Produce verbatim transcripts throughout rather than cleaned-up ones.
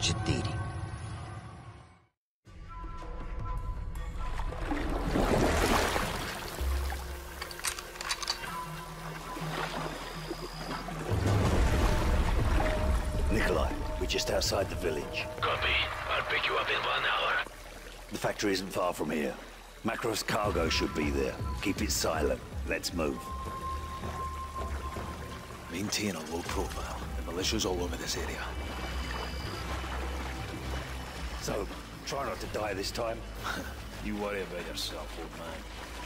جديري. Nikolai, we're just outside the village. Copy. I'll pick you up in one hour. The factory isn't far from here. Makros cargo should be there. Keep it silent. Let's move. Maintain a low profile. The militia's all over this area. So, try not to die this time. You worry about yourself, old man.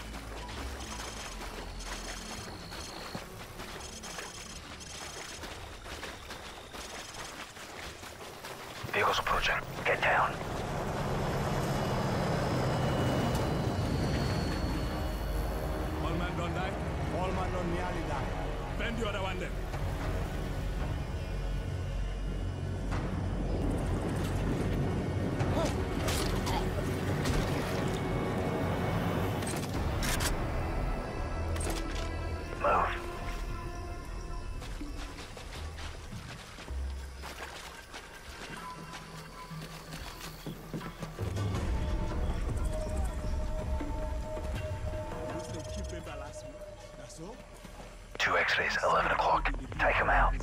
Vehicles approaching. Get down. All man don't die. All man don't nearly die. Bend the other one then. Move. Two X-rays, eleven o'clock. Take them out.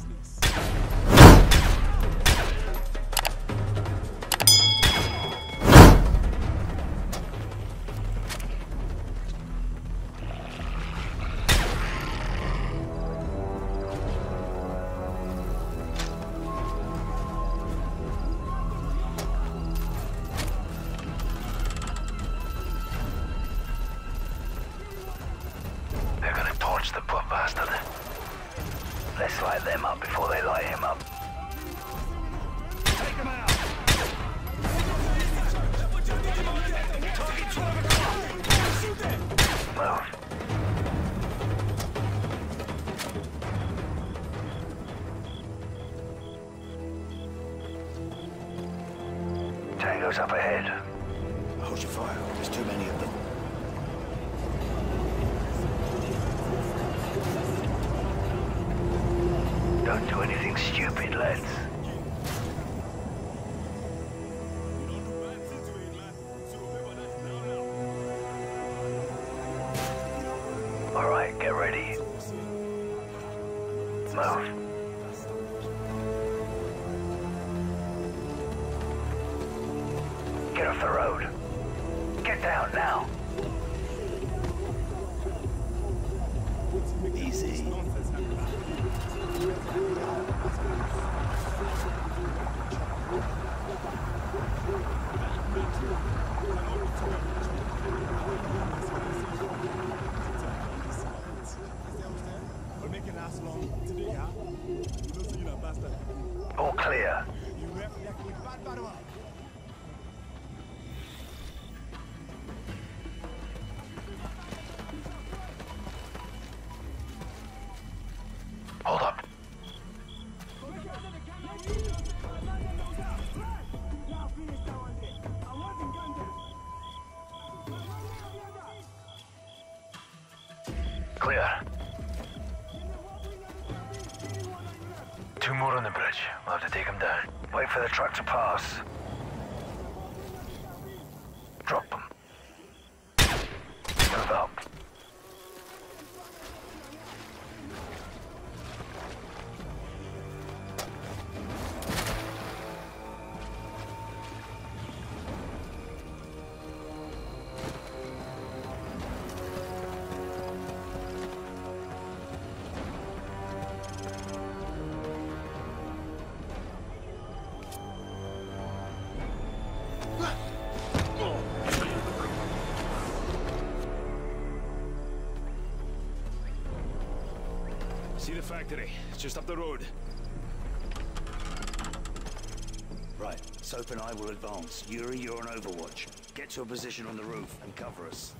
They're gonna torch the poor bastard. Let's light them up before they light him up. Take them out! Move. Tango's up ahead. Hold your fire. There's too many of them. Don't do anything stupid, lads. All right, get ready. Move. Get off the road. Get down now. Easy. All clear. Hold up. Clear. Two more on the bridge. We'll have to take them down. Wait for the truck to pass. Drop them. Move up. See the factory. It's just up the road. Right, Soap and I will advance. Yuri, you're on Overwatch. Get to a position on the roof and cover us.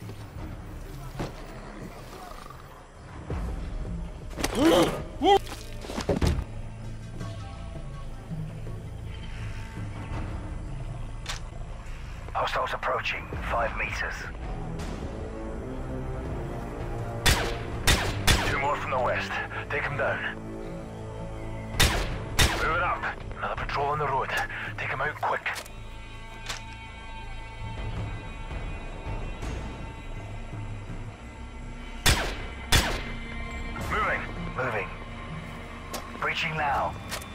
Hostiles approaching. Five meters. Two more from the west. Take them down. Move it up. Another patrol on the road. Take him out quick. Moving. Moving. Breaching now.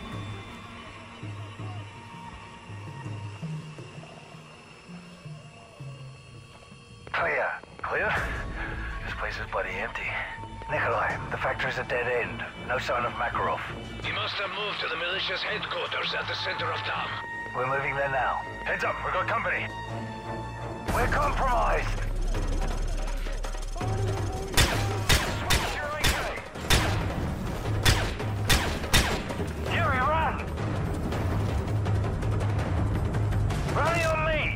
Clear. Clear? This place is bloody empty. Nikolai, the factory's a dead end. No sign of Makarov. He must have moved to the militia's headquarters at the center of town. We're moving there now. Heads up, we've got company. We're compromised. Yuri, run! Running on me!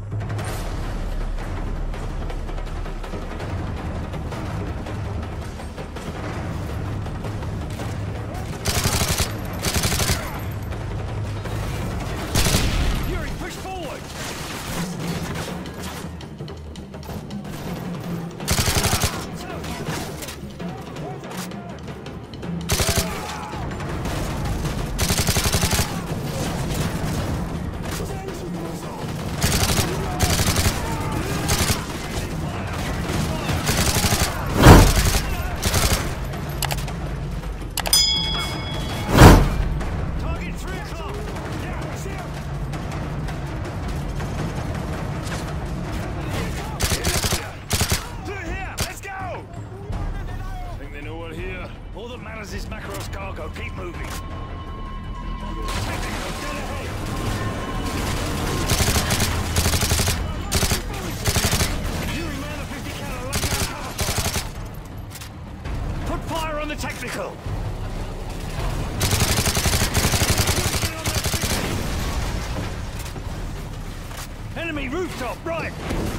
Yuri, push forward! All that matters is Makarov's cargo. Keep moving. Yuri, man, the fifty cal, lay down cover fire. Put fire on the technical. Enemy rooftop, right.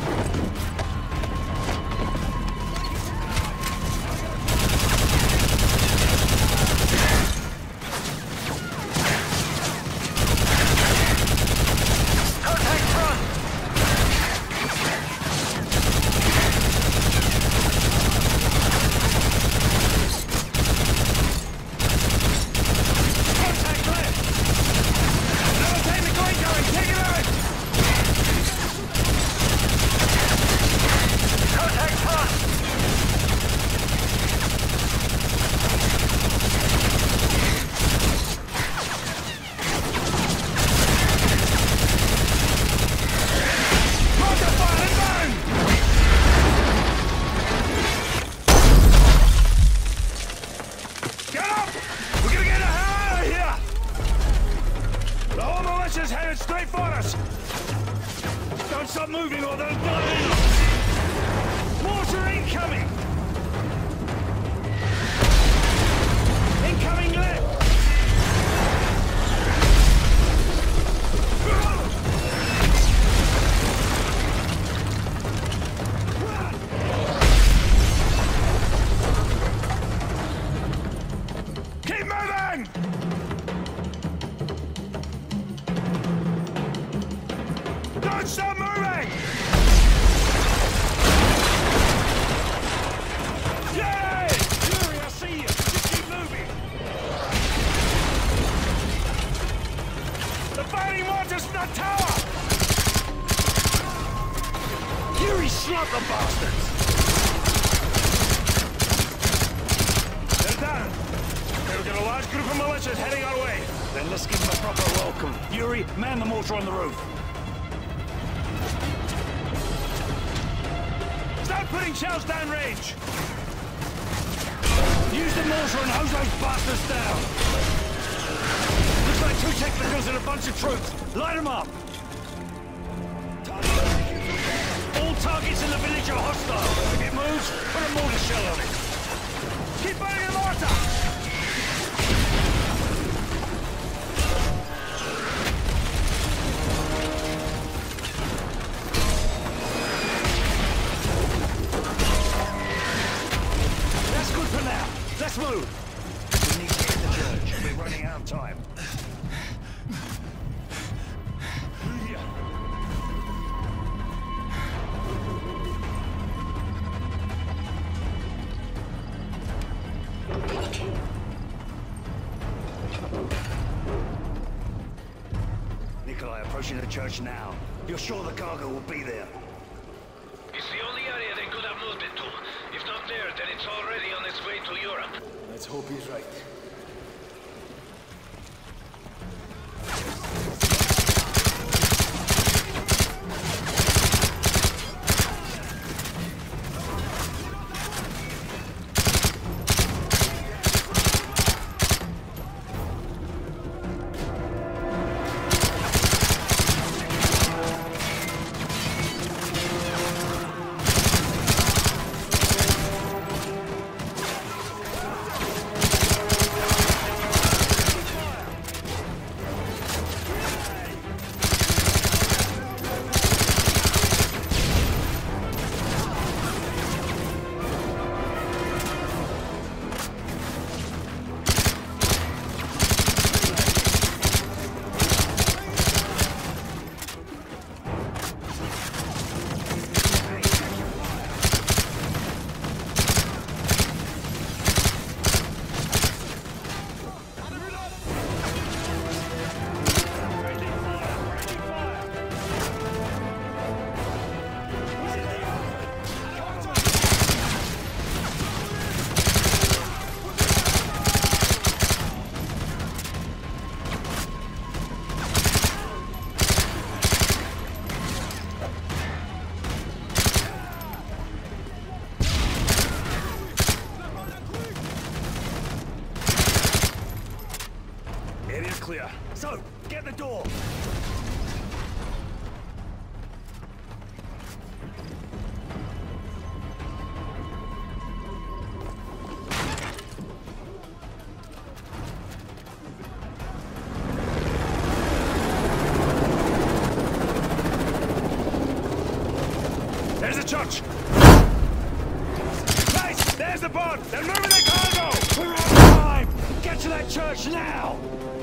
Headed straight for us! Don't stop moving or they'll dive in! Mortar incoming! Incoming left! Keep moving! Don't stop moving! Yay! Yuri, I see you! Just keep moving! The fighting mortar's in that tower! Yuri, slot the bastards! They're down! We've got a large group of militias heading our way. Then let's give them a proper welcome. Yuri, man the mortar on the roof. Start putting shells downrange! Use the mortar and hose those bastards down! Looks like two technicals and a bunch of troops. Light them up! All targets in the village are hostile. If it moves, put a mortar shell on it. Keep burning the mortar! Let's move! We need to get to the church. We're running out of time. Through here. approaching the church now. You're sure the cargo will be there? It's the only area they could have moved it to. If not there, then it's already on its way to Europe. Let's hope he's right. Clear. So, get the door! There's the church! Nice! There's the boat! They're moving the cargo! We're out of time! Get to that church now!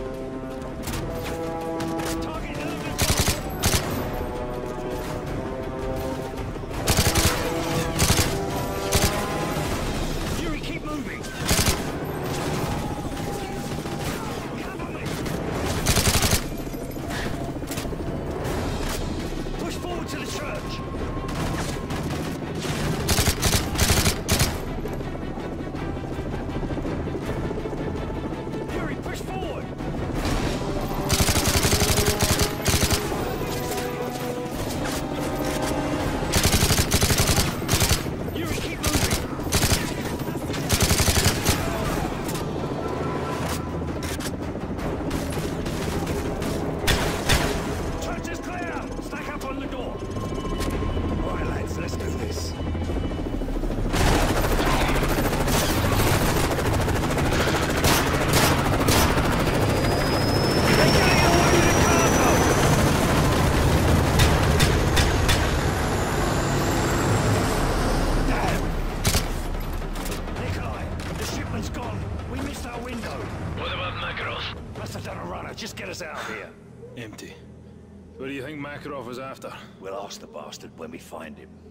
Just get us out of here. Empty. What do you think Makarov is after? We'll ask the bastard when we find him.